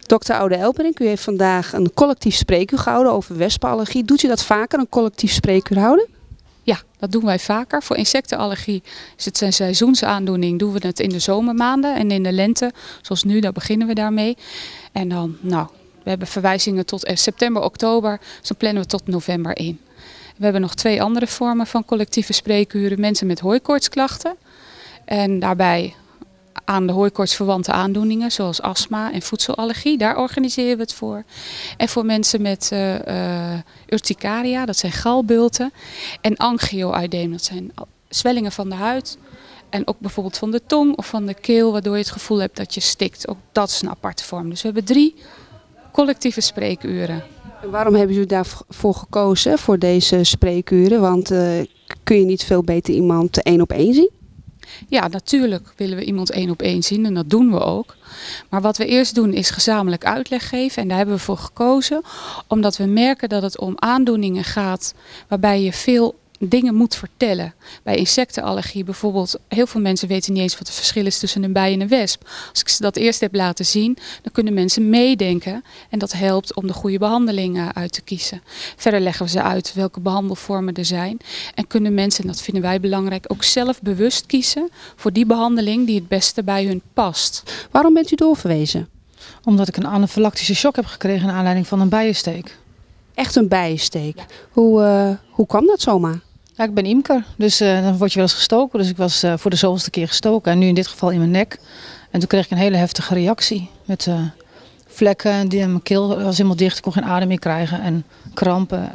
Dokter Oude Elperink, u heeft vandaag een collectief spreekuur gehouden over wespenallergie. Doet u dat vaker, een collectief spreekuur houden? Ja, dat doen wij vaker. Voor insectenallergie is het een seizoensaandoening. Doen we het in de zomermaanden en in de lente, zoals nu, daar beginnen we daarmee. En dan, we hebben verwijzingen tot september, oktober, dus dan plannen we tot november in. We hebben nog 2 andere vormen van collectieve spreekuren. Mensen met hooikoortsklachten en daarbij aan de hooikoorts verwante aandoeningen zoals astma en voedselallergie. Daar organiseren we het voor. En voor mensen met urticaria, dat zijn galbulten. En angioödeem, dat zijn zwellingen van de huid. En ook bijvoorbeeld van de tong of van de keel, waardoor je het gevoel hebt dat je stikt. Ook dat is een aparte vorm. Dus we hebben 3 collectieve spreekuren. En waarom hebben u daarvoor gekozen, voor deze spreekuren? Want kun je niet veel beter iemand 1 op 1 zien? Ja, natuurlijk willen we iemand 1 op 1 zien en dat doen we ook. Maar wat we eerst doen is gezamenlijk uitleg geven en daar hebben we voor gekozen. Omdat we merken dat het om aandoeningen gaat waarbij je veel dingen moet vertellen. Bij insectenallergie bijvoorbeeld, heel veel mensen weten niet eens wat het verschil is tussen een bij en een wesp. Als ik ze dat eerst heb laten zien, dan kunnen mensen meedenken en dat helpt om de goede behandelingen uit te kiezen. Verder leggen we ze uit welke behandelvormen er zijn en kunnen mensen, en dat vinden wij belangrijk, ook zelf bewust kiezen voor die behandeling die het beste bij hun past. Waarom bent u doorverwezen? Omdat ik een anafylactische shock heb gekregen naar aanleiding van een bijensteek. Echt een bijensteek. Ja. Hoe kwam dat zomaar? Ja, ik ben imker, dus dan word je wel eens gestoken. Dus ik was voor de zoveelste keer gestoken en nu in dit geval in mijn nek. En toen kreeg ik een hele heftige reactie met vlekken. En mijn keel was helemaal dicht, ik kon geen adem meer krijgen en krampen.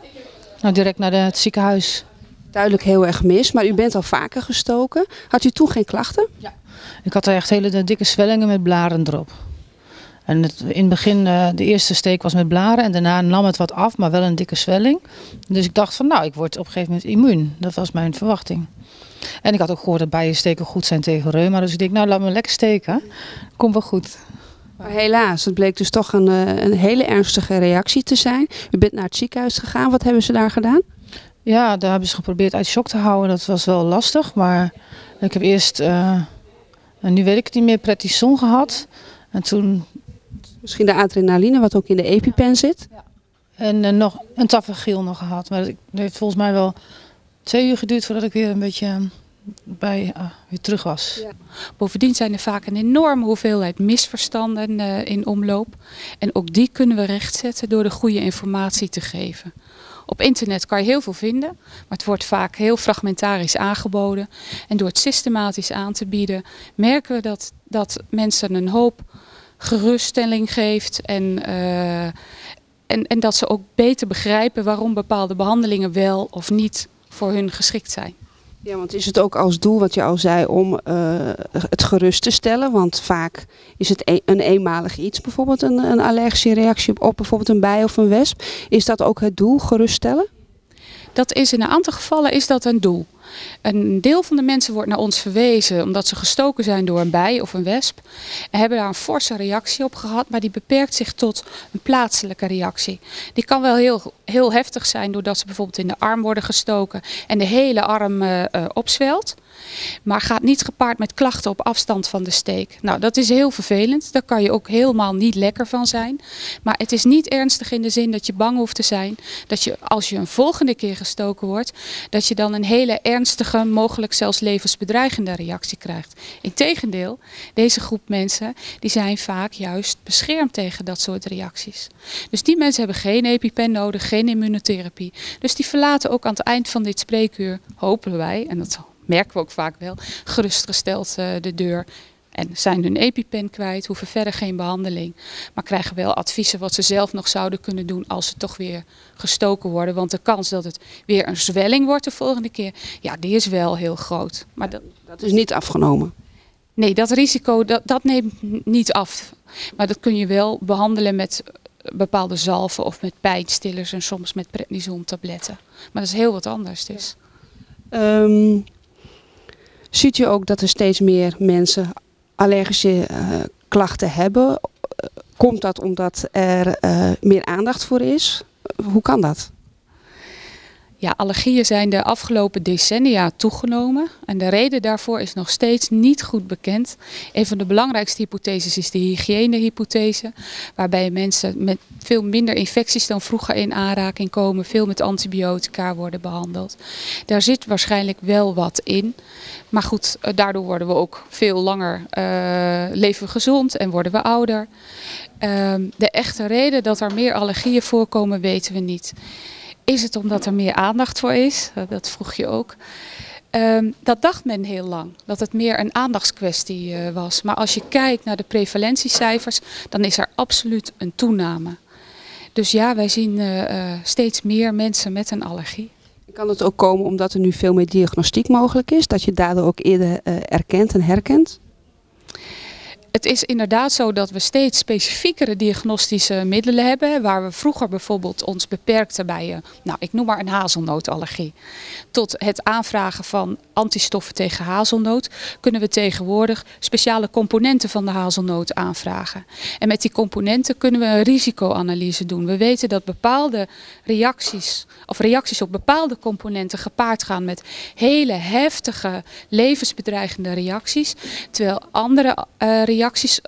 En direct naar het ziekenhuis. Duidelijk heel erg mis, maar u bent al vaker gestoken. Had u toen geen klachten? Ja. Ik had echt hele dikke zwellingen met blaren erop. En in het begin, de eerste steek was met blaren en daarna nam het wat af, maar wel een dikke zwelling. Dus ik dacht van ik word op een gegeven moment immuun. Dat was mijn verwachting. En ik had ook gehoord dat bijensteken goed zijn tegen reuma. Dus ik denk, laat me lekker steken. Komt wel goed. Maar helaas, het bleek dus toch een hele ernstige reactie te zijn. U bent naar het ziekenhuis gegaan. Wat hebben ze daar gedaan? Ja, daar hebben ze geprobeerd uit shock te houden. Dat was wel lastig. Maar ik heb eerst, nu weet ik het niet meer, prednison gehad. En toen... Misschien de adrenaline, wat ook in de EpiPen zit. Ja. En nog een tafergeel nog gehad. Maar het heeft volgens mij wel 2 uur geduurd voordat ik weer een beetje weer terug was. Ja. Bovendien zijn er vaak een enorme hoeveelheid misverstanden in omloop. En ook die kunnen we rechtzetten door de goede informatie te geven. Op internet kan je heel veel vinden, maar het wordt vaak heel fragmentarisch aangeboden. En door het systematisch aan te bieden merken we dat mensen een hoop geruststelling geeft en dat ze ook beter begrijpen waarom bepaalde behandelingen wel of niet voor hun geschikt zijn. Ja, want is het ook als doel, wat je al zei, om het gerust te stellen? Want vaak is het een eenmalig iets, bijvoorbeeld een allergische reactie op bijvoorbeeld een bij of een wesp. Is dat ook het doel, geruststellen? Dat is in een aantal gevallen is dat een doel. Een deel van de mensen wordt naar ons verwezen omdat ze gestoken zijn door een bij of een wesp. En hebben daar een forse reactie op gehad, maar die beperkt zich tot een plaatselijke reactie. Die kan wel heel heftig zijn doordat ze bijvoorbeeld in de arm worden gestoken en de hele arm opzwelt. Maar gaat niet gepaard met klachten op afstand van de steek. Nou, dat is heel vervelend. Daar kan je ook helemaal niet lekker van zijn. Maar het is niet ernstig in de zin dat je bang hoeft te zijn. Dat je als je een volgende keer gestoken wordt, dat je dan een hele ernstige, mogelijk zelfs levensbedreigende reactie krijgt. Integendeel, deze groep mensen die zijn vaak juist beschermd tegen dat soort reacties. Dus die mensen hebben geen EpiPen nodig, geen immunotherapie. Dus die verlaten ook aan het eind van dit spreekuur, hopen wij, en dat merken we ook vaak wel, gerustgesteld de deur. En zijn hun EpiPen kwijt, hoeven verder geen behandeling. Maar krijgen wel adviezen wat ze zelf nog zouden kunnen doen als ze toch weer gestoken worden. Want de kans dat het weer een zwelling wordt de volgende keer, ja, die is wel heel groot. Maar dat is niet afgenomen? Nee, dat risico dat neemt niet af. Maar dat kun je wel behandelen met bepaalde zalven of met pijnstillers en soms met prednisontabletten. Maar dat is heel wat anders dus. Ziet u ook dat er steeds meer mensen allergische klachten hebben? Komt dat omdat er meer aandacht voor is? Hoe kan dat? Ja, allergieën zijn de afgelopen decennia toegenomen en de reden daarvoor is nog steeds niet goed bekend. Een van de belangrijkste hypotheses is de hygiënehypothese, waarbij mensen met veel minder infecties dan vroeger in aanraking komen, veel met antibiotica worden behandeld. Daar zit waarschijnlijk wel wat in, maar goed, daardoor worden we ook veel langer leven we gezond en worden we ouder. De echte reden dat er meer allergieën voorkomen weten we niet. Is het omdat er meer aandacht voor is? Dat vroeg je ook. Dat dacht men heel lang, dat het meer een aandachtskwestie was. Maar als je kijkt naar de prevalentiecijfers, dan is er absoluut een toename. Dus ja, wij zien steeds meer mensen met een allergie. Kan het ook komen omdat er nu veel meer diagnostiek mogelijk is? Dat je daardoor ook eerder erkent en herkent? Het is inderdaad zo dat we steeds specifiekere diagnostische middelen hebben. Waar we vroeger bijvoorbeeld ons beperkten bij, ik noem maar een hazelnootallergie. Tot het aanvragen van antistoffen tegen hazelnoot kunnen we tegenwoordig speciale componenten van de hazelnoot aanvragen. En met die componenten kunnen we een risicoanalyse doen. We weten dat bepaalde reacties op bepaalde componenten gepaard gaan met hele heftige levensbedreigende reacties. Terwijl andere reacties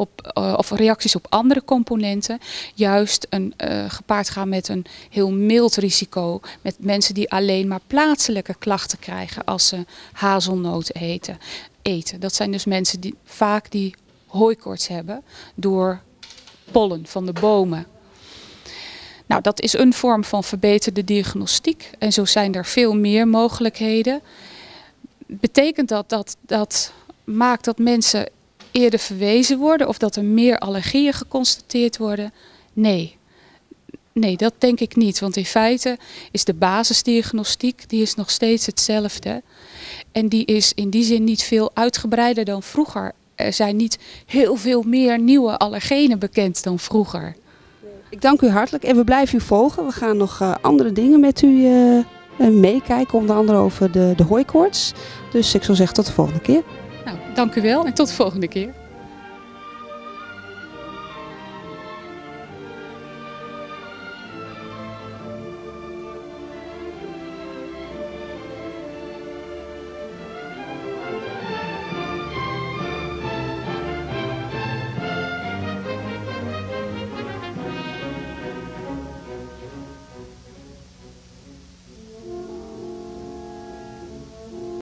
op andere componenten juist gepaard gaan met een heel mild risico. Met mensen die alleen maar plaatselijke klachten krijgen als ze hazelnoot eten. Dat zijn dus mensen die vaak hooikoorts hebben door pollen van de bomen. Nou, dat is een vorm van verbeterde diagnostiek en zo zijn er veel meer mogelijkheden. Betekent dat maakt dat mensen eerder verwezen worden of dat er meer allergieën geconstateerd worden? Nee, dat denk ik niet. Want in feite is de basisdiagnostiek die is nog steeds hetzelfde. En die is in die zin niet veel uitgebreider dan vroeger. Er zijn niet heel veel meer nieuwe allergenen bekend dan vroeger. Ik dank u hartelijk en we blijven u volgen. We gaan nog andere dingen met u meekijken, onder andere over de hooikoorts. Dus ik zou zeggen tot de volgende keer. Nou, dank u wel en tot de volgende keer.